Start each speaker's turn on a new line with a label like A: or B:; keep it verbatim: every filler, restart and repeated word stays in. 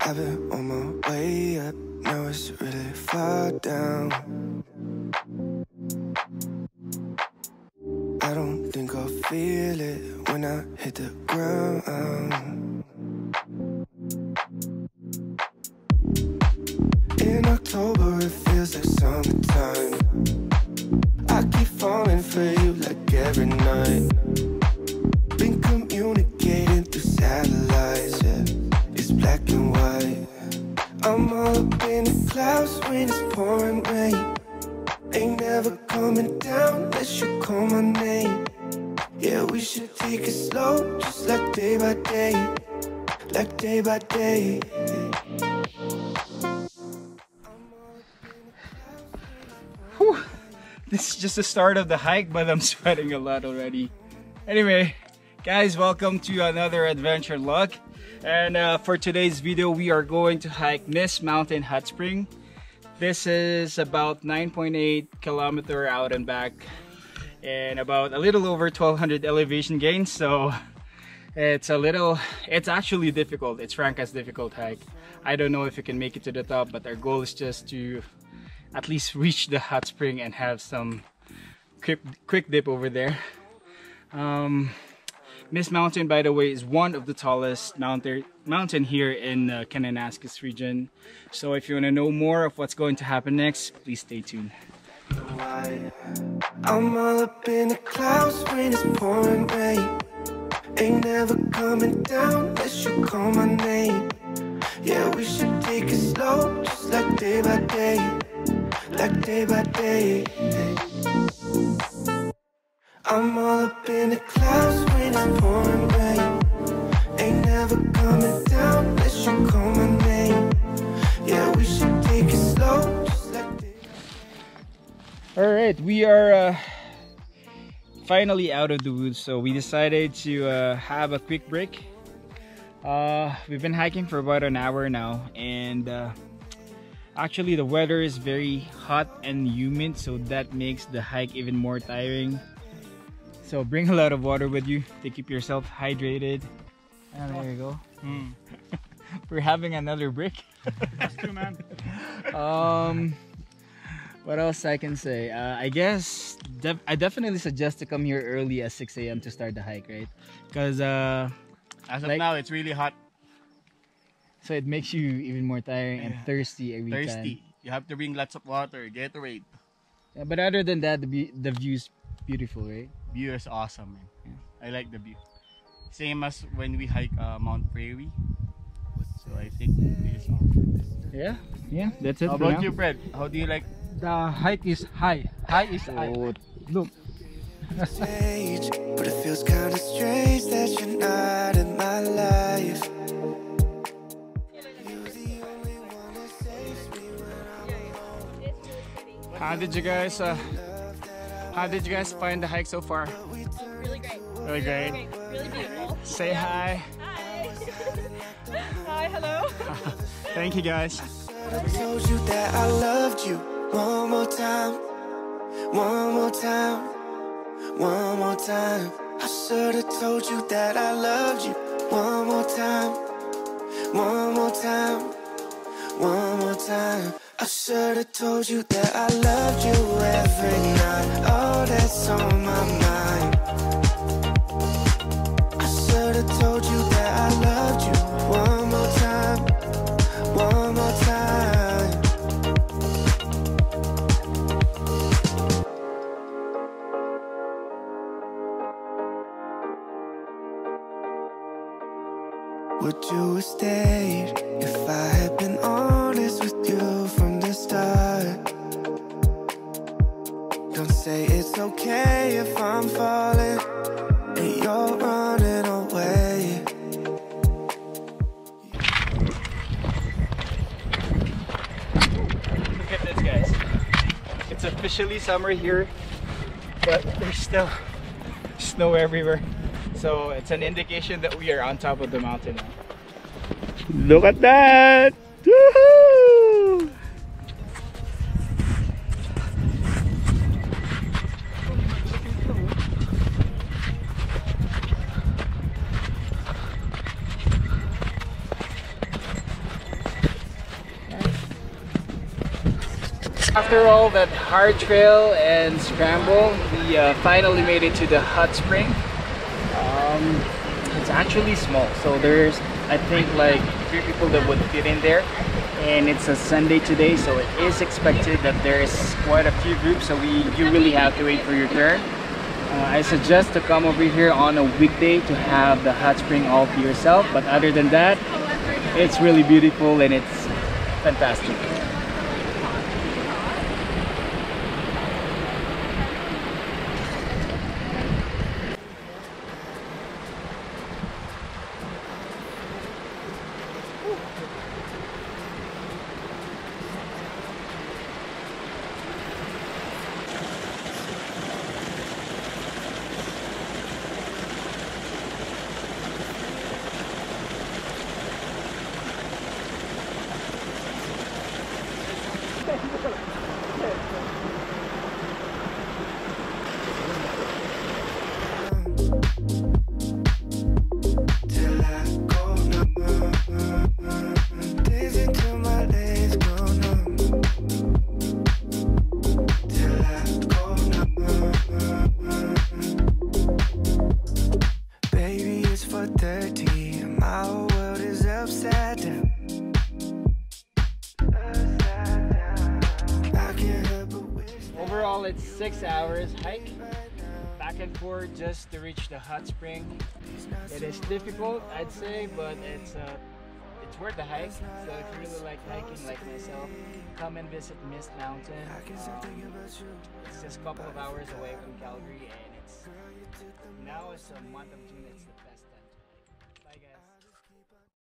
A: I've been on my way up, now it's really far down. I don't think I'll feel it when I hit the ground. In October it feels like summertime. I keep falling for you like every night. Been communicating through satellites, yeah. It's black and white. I'm all up in the clouds when it's pouring rain. Ain't never coming down unless you call my name. Yeah, we should take it slow, just like day by day. Like day by day.
B: Whew. This is just the start of the hike, but I'm sweating a lot already. Anyway, guys, welcome to another adventure log. And uh, for today's video, we are going to hike Mist Mountain Hot Spring. This is about nine point eight kilometer out and back, and about a little over twelve hundred elevation gains. So it's a little, it's actually difficult. It's ranked as difficult hike. I don't know if you can make it to the top, but our goal is just to at least reach the hot spring and have some quick, quick dip over there. Um, Mist Mountain, by the way, is one of the tallest mountain mountain here in the Kananaskis region. So if you want to know more of what's going to happen next, please stay tuned.
A: I'm all up in the clouds when it's pouring rain. Ain't never coming down unless you call my name. Yeah, we should take it slow, just like day by day. Like day by day. I'm all up in the clouds when it's pouring rain. Ain't never coming down unless you call my name. Yeah, we should take it slow, just like day.
B: Alright, we are uh, finally out of the woods, so we decided to uh, have a quick break. Uh, we've been hiking for about an hour now, and uh, actually the weather is very hot and humid, so that makes the hike even more tiring. So bring a lot of water with you to keep yourself hydrated. And there you go. Mm. We're having another break.
C: That's true, man.
B: Um, what else I can say? Uh, I guess def I definitely suggest to come here early at six A M to start the hike, right? Because uh,
C: as of
B: like,
C: now, it's really hot.
B: So it makes you even more tiring and thirsty every
C: thirsty.
B: time.
C: Thirsty. You have to bring lots of water, Gatorade.
B: Yeah, but other than that, the the view's beautiful, right?
C: View is awesome, man. Yeah. I like the view. Same as when we hike uh, Mount Prairie. So I think this is awesome.
B: Yeah, yeah, that's it.
C: How
B: for
C: about
B: now.
C: you, Fred? How do you like?
D: The height is high. High is high.
B: Oh,
D: Look.
A: Stage, but it feels kind of strange that you're not in my life.
B: How did you guys? Uh, how did you guys find the hike so far?
E: Really great.
B: Really great.
E: Really, great. Really beautiful.
B: Say hi.
E: Hi. Hi, hello.
B: Thank you, guys.
A: I told you that I loved you. One more time, one more time, one more time. I should have told you that I loved you. One more time, one more time, one more time. I should have told you that I loved you every night. Oh, that's on my mind. I should have told you that I loved you. One more time, one more time. Would you have stayed if I had been honest with you from the start? Don't say it's okay if I'm falling and you're running away.
B: Look at this, guys. It's officially summer here, but there's still snow everywhere. So it's an indication that we are on top of the mountain now. Look at that! Woohoo! After all that hard trail and scramble, we uh, finally made it to the hot spring. Um, it's actually small, so there's I think like three people that would fit in there, and it's a Sunday today, so it is expected that there's quite a few groups, so we you really have to wait for your turn. Uh, I suggest to come over here on a weekday to have the hot spring all to yourself, but other than that, it's really beautiful and it's fantastic.
A: Till I go numb, dancing till my legs go numb. Till I go numb. Baby, it's four thirty and my whole world is upside down. I can't help but wish.
B: Overall, it's six hours hike back and forth just to reach the hot spring. It is difficult, I'd say, but it's uh, it's worth the hike. So if you really like hiking like myself, come and visit Mist Mountain. Um, it's just a couple of hours away from Calgary, and it's now it's a month of June. It's the